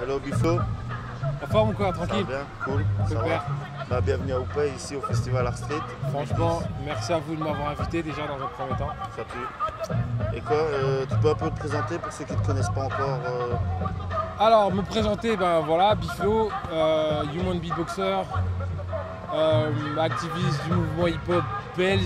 Hello Biflo. En forme quoi, tranquille. Ça va bien, cool. Ça Super. va. Bah, bienvenue à Houpey, ici au Festival Art Street. Franchement, merci à vous de m'avoir invité déjà dans un premier temps. Ça pue. Et quoi, tu peux un peu te présenter pour ceux qui ne te connaissent pas encore Alors, me présenter, ben voilà, Biflo, human beatboxer, activiste du mouvement hip-hop belge,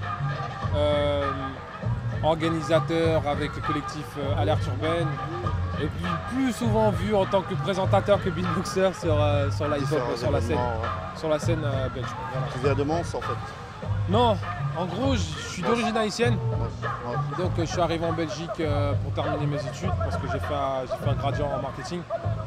organisateur avec le collectif Alerte Urbaine, et puis plus souvent vu en tant que présentateur que beatboxer sur la hip-hop, différents événements, ouais. sur la scène belge. Voilà. Tu viens de Mons en fait. Non, en gros, je suis d'origine haïtienne. Ouais. Donc je suis arrivé en Belgique pour terminer mes études parce que j'ai fait un gradient en marketing.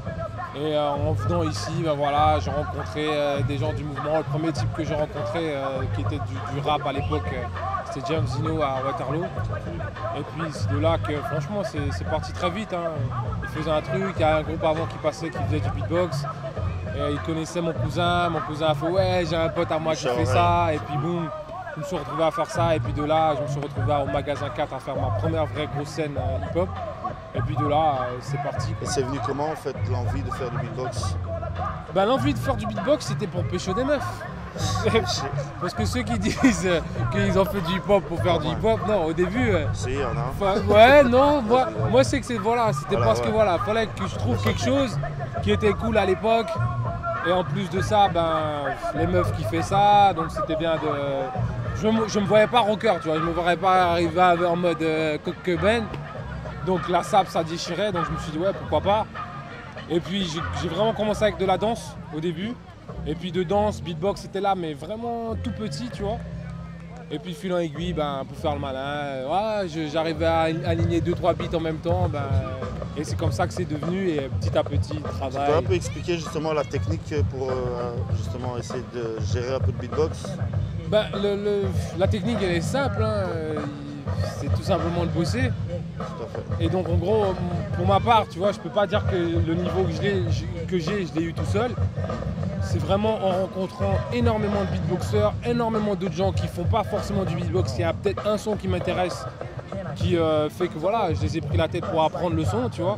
Et en venant ici, ben voilà, j'ai rencontré des gens du mouvement. Le premier type que j'ai rencontré qui était du rap à l'époque, c'était James Zino à Waterloo. Et puis c'est de là que franchement c'est parti très vite. Hein. Il faisait un truc, il y a un groupe avant qui passait qui faisait du beatbox. Et il connaissait mon cousin a fait ouais j'ai un pote à moi qui fait ça. Et puis boum, je me suis retrouvé à faire ça. Et puis de là, je me suis retrouvé au magasin 4 à faire ma première vraie grosse scène hip-hop. Et puis de là, c'est parti. Et c'est venu comment en fait l'envie de faire du beatbox? Ben, l'envie de faire du beatbox, c'était pour pécho des meufs. Parce que ceux qui disent qu'ils ont fait du hip-hop pour faire du hip-hop, non, au début. Si, il y en a. Ouais, non, moi c'est que c'était parce que voilà, fallait que je trouve quelque chose qui était cool à l'époque. Et en plus de ça, ben, les meufs qui fait ça, donc c'était bien de. Je me voyais pas rocker, tu vois, je me voyais pas arriver en mode Coq-Ben. Donc la sap ça déchirait, donc je me suis dit ouais pourquoi pas. Et puis j'ai vraiment commencé avec de la danse au début. Et puis de danse, beatbox c'était là mais vraiment tout petit tu vois. Et puis fil en aiguille, ben, pour faire le malin, j'arrivais à aligner 2-3 beats en même temps. Ben, et c'est comme ça que c'est devenu et petit à petit travail. Tu peux un peu expliquer justement la technique pour justement essayer de gérer un peu de beatbox? Ben, la technique elle est simple, hein. C'est tout simplement de bosser. Tout à fait. Et donc en gros, pour ma part, tu vois, je peux pas dire que le niveau que j'ai, je l'ai eu tout seul. C'est vraiment en rencontrant énormément de beatboxers, énormément d'autres gens qui font pas forcément du beatbox. Il y a peut-être un son qui m'intéresse, qui fait que voilà, je les ai pris la tête pour apprendre le son, tu vois.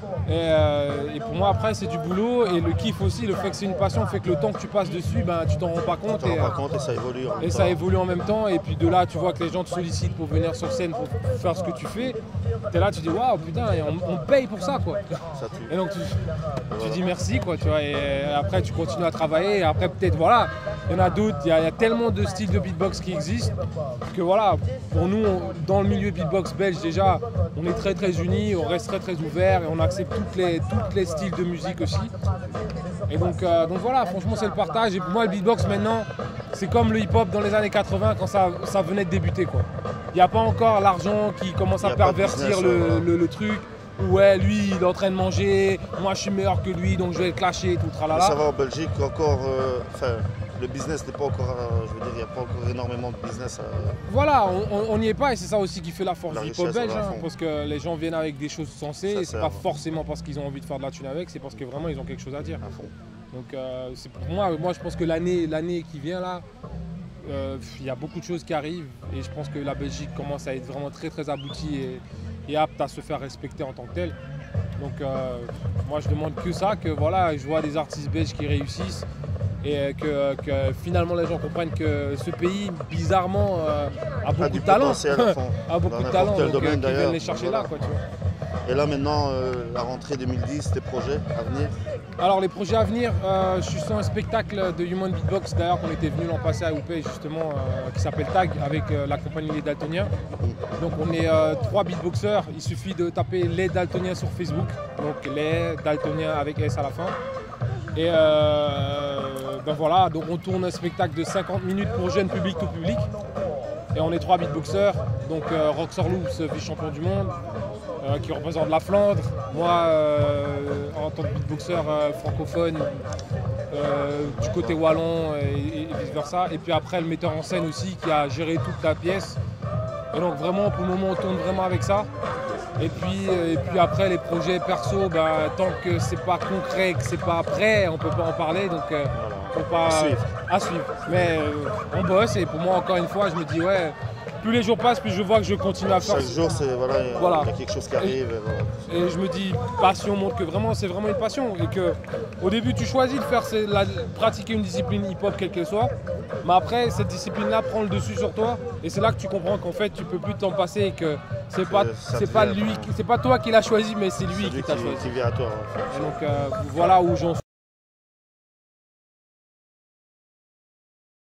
Et pour moi après c'est du boulot et le kiff aussi, le fait que c'est une passion fait que le temps que tu passes dessus, ben, tu t'en rends pas compte. Tu t'en rends pas compte et ça évolue en même temps. Et ça évolue en même temps et puis de là tu vois que les gens te sollicitent pour venir sur scène pour faire ce que tu fais. T'es là tu dis waouh putain on paye pour ça quoi. Ça tue. Et donc tu dis merci quoi tu vois et après tu continues à travailler et après peut-être voilà, il y en a d'autres, il y a tellement de styles de beatbox qui existent que voilà, pour nous dans le milieu beatbox belge déjà on est très très unis, on reste très très ouvert et on accepte toutes les styles de musique aussi. Et donc voilà, franchement c'est le partage. Et pour moi le beatbox maintenant, c'est comme le hip-hop dans les années 80 quand ça venait de débuter quoi. Il n'y a pas encore l'argent qui commence à pervertir le truc. Ouais, lui il est en train de manger, moi je suis meilleur que lui donc je vais le clasher, tout tralala. Ça va en Belgique encore, le business n'est pas encore, je veux dire, il n'y a pas encore énormément de business. Voilà, on n'y est pas et c'est ça aussi qui fait la force du hip-hop belge, hein, parce que les gens viennent avec des choses sensées et c'est pas forcément parce qu'ils ont envie de faire de la thune avec, c'est parce que vraiment ils ont quelque chose à dire. À fond. Donc c'est pour moi je pense que l'année qui vient là, il y a beaucoup de choses qui arrivent et je pense que la Belgique commence à être vraiment très très aboutie et apte à se faire respecter en tant que telle. Donc moi je demande que ça, que voilà, je vois des artistes belges qui réussissent et que finalement les gens comprennent que ce pays bizarrement a beaucoup de talent. A beaucoup de talent, donc qu'ils viennent les chercher là quoi, tu vois. Et là maintenant, la rentrée 2010, tes projets à venir? Alors les projets à venir, je suis sur un spectacle de Human Beatbox d'ailleurs qu'on était venu l'an passé à Houpey justement, qui s'appelle Tag avec la compagnie Les Daltoniens. Donc on est 3 beatboxers, il suffit de taper Les Daltoniens sur Facebook, donc Les Daltoniens avec S à la fin. Et ben voilà, donc on tourne un spectacle de 50 minutes pour jeune public, tout public. Et on est 3 beatboxers, donc Roxor Loops, vice-champion du monde, qui représente la Flandre. Moi, en tant que beatboxer francophone, du côté wallon et vice-versa. Et puis après, le metteur en scène aussi, qui a géré toute la pièce. Et donc vraiment, pour le moment, on tourne vraiment avec ça. Et puis après, les projets perso, ben, tant que c'est pas concret, que c'est pas prêt, on peut pas en parler. Donc, faut pas à suivre. Mais on bosse et pour moi, encore une fois, je me dis ouais, plus les jours passent, plus je vois que je continue à faire. Chaque jour, Voilà. il y a quelque chose qui arrive. Et je me dis, passion montre que vraiment, c'est vraiment une passion. Et qu'au début, tu choisis de faire, pratiquer une discipline hip-hop, quelle qu'elle soit. Mais après, cette discipline-là prend le dessus sur toi. Et c'est là que tu comprends qu'en fait, tu peux plus t'en passer et que c'est pas toi qui l'as choisi, mais c'est lui qui t'a choisi. Qui vient à toi. Et donc, voilà où j'en suis.